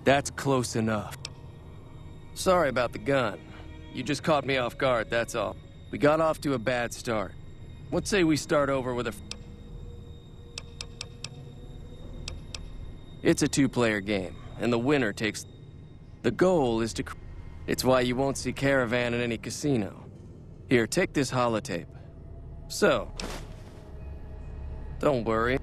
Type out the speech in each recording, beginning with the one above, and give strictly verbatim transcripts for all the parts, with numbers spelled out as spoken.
That's close enough. Sorry about the gun. You just caught me off guard, that's all. We got off to a bad start. Let's say we start over with a... It's a two-player game, and the winner takes... The goal is to... It's why you won't see Caravan in any casino. Here, take this holotape. So... Don't worry.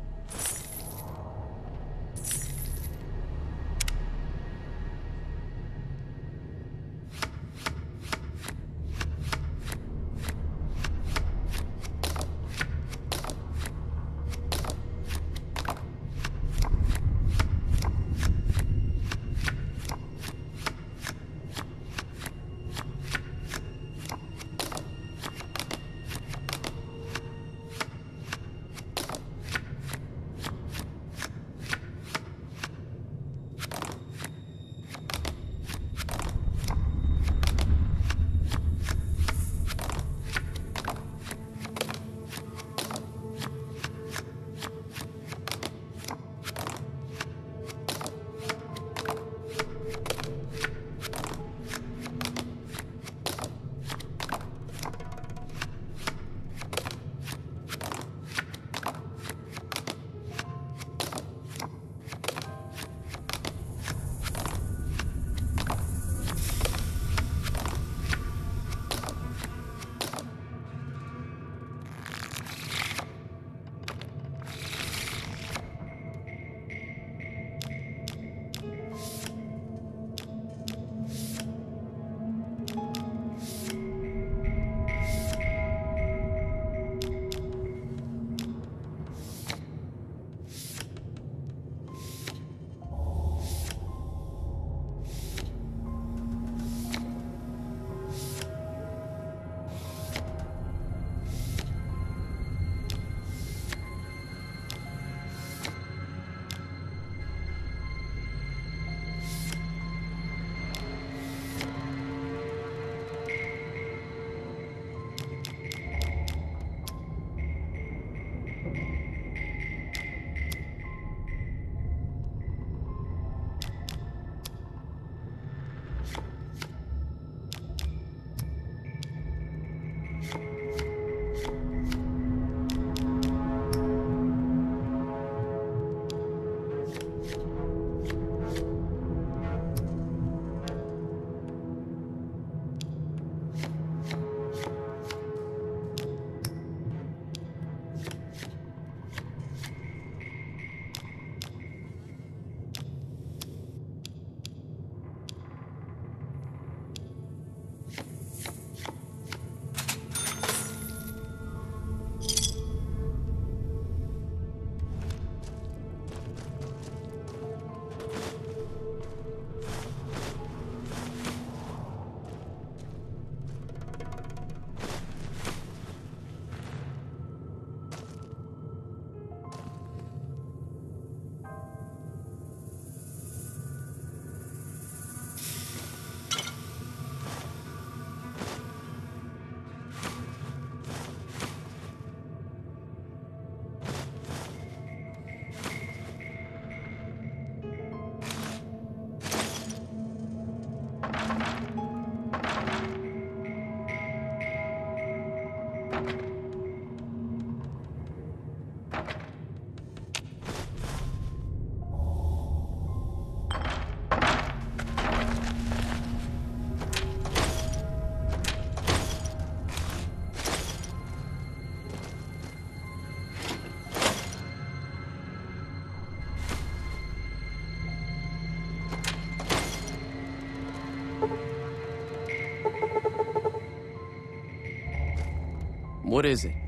What is it?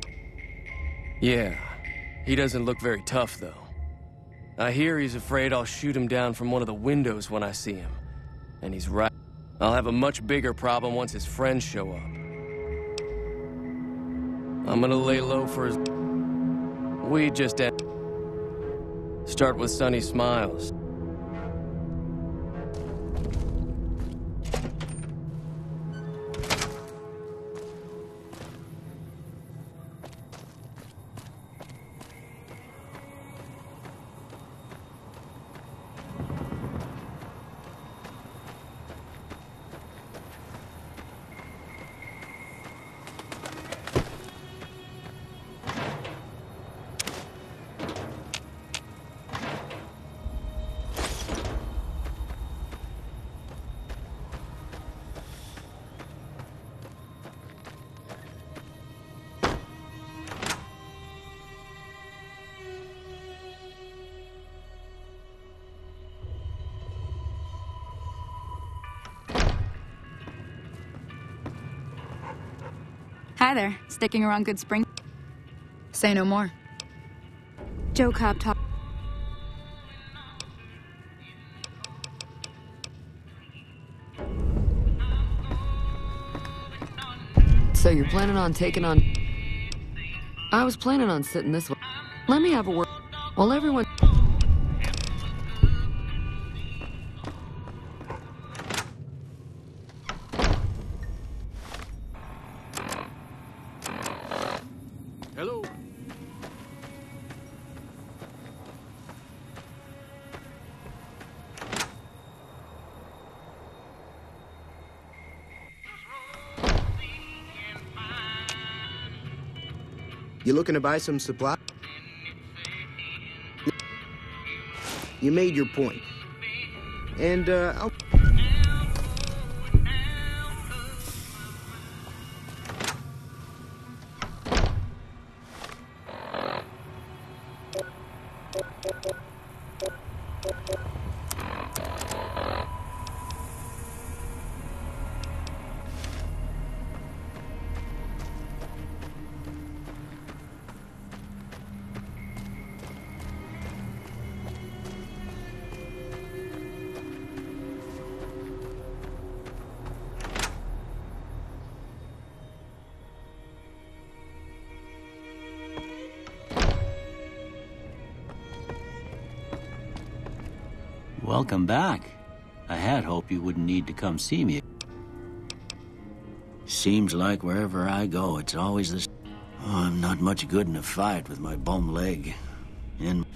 Yeah, he doesn't look very tough, though. I hear he's afraid I'll shoot him down from one of the windows when I see him. And he's right. I'll have a much bigger problem once his friends show up. I'm gonna lay low for his... We just... Start with Sunny Smiles. together, sticking around Good Spring. Say no more. Joe Cobb talk. So you're planning on taking on... I was planning on sitting this way. Let me have a word. While everyone... Hello. You looking to buy some supply? You made your point. And, uh, I'll... Welcome back. I had hoped you wouldn't need to come see me. Seems like wherever I go, it's always this... Oh, I'm not much good in a fight with my bum leg. And...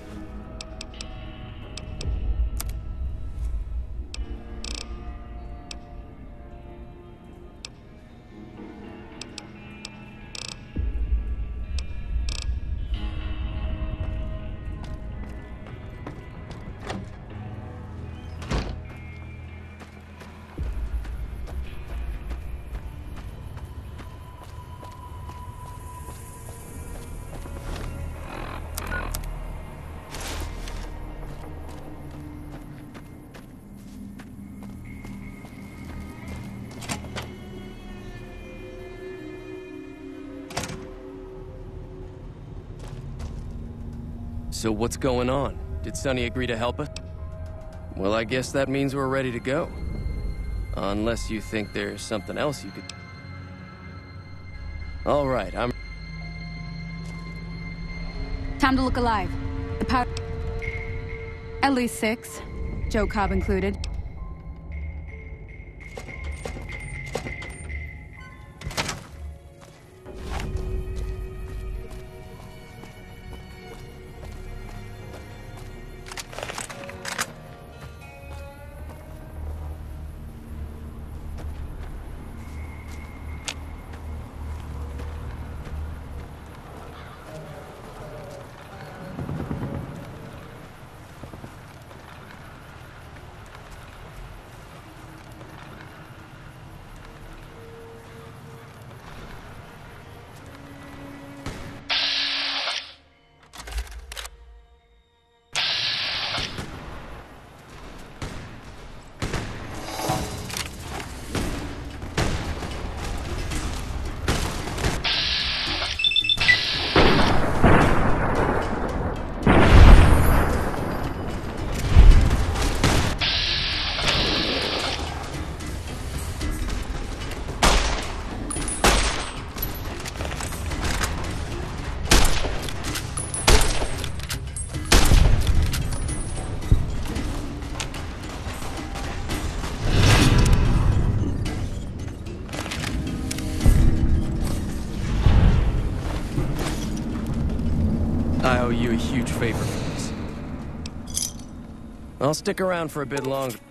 So what's going on? Did Sonny agree to help us? Well, I guess that means we're ready to go. Unless you think there's something else you could... All right, I'm... Time to look alive. The power... At least six, Joe Cobb included. I owe you a huge favor for this. I'll stick around for a bit longer.